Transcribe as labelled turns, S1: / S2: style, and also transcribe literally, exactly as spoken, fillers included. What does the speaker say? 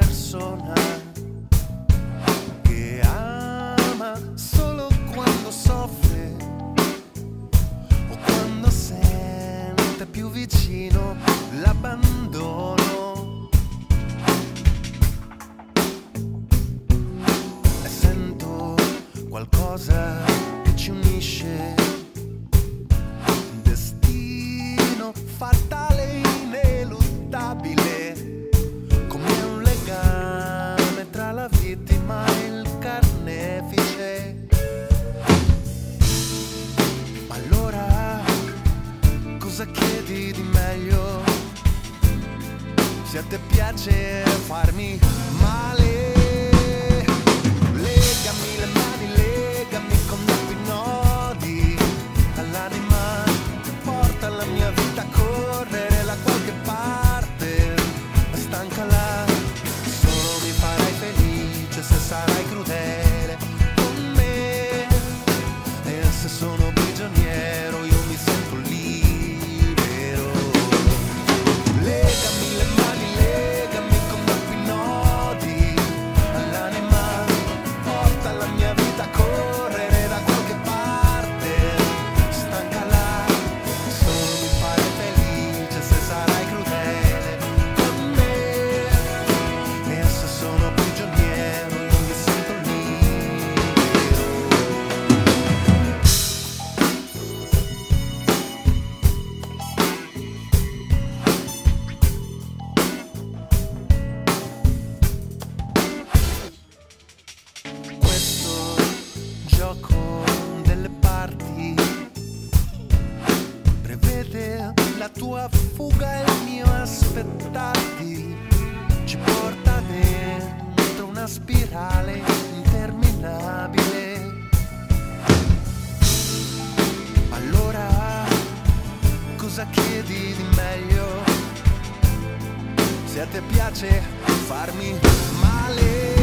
S1: persona che ama solo quando soffre o quando sente più vicino l'abbandono. E sento qualcosa che ci unisce, destino fatale, ineluttabile, come un legame tra la vittima e il carnefice. Ma allora cosa chiedi di meglio? Se a te piace farmi male, legami le mani, legami con troppi nodi all'anima, porta la mia vita a correre da qualche parte, stancala, solo mi farai felice se sarai crudele con me, e se sono prigioniero io mi sento libero. Legami le mani, legami con troppi nodi all'anima, porta la mia vita a correre da qualche parte, stancala, solo mi farai felice se sarai crudele con me, e se sono prigioniero io mi sento libero. Questo gioco delle parti prevede la tua fuga e il mio aspettarti, ci porta dentro una spirale interminabile. Allora cosa chiedi di meglio? Se a te piace farmi male,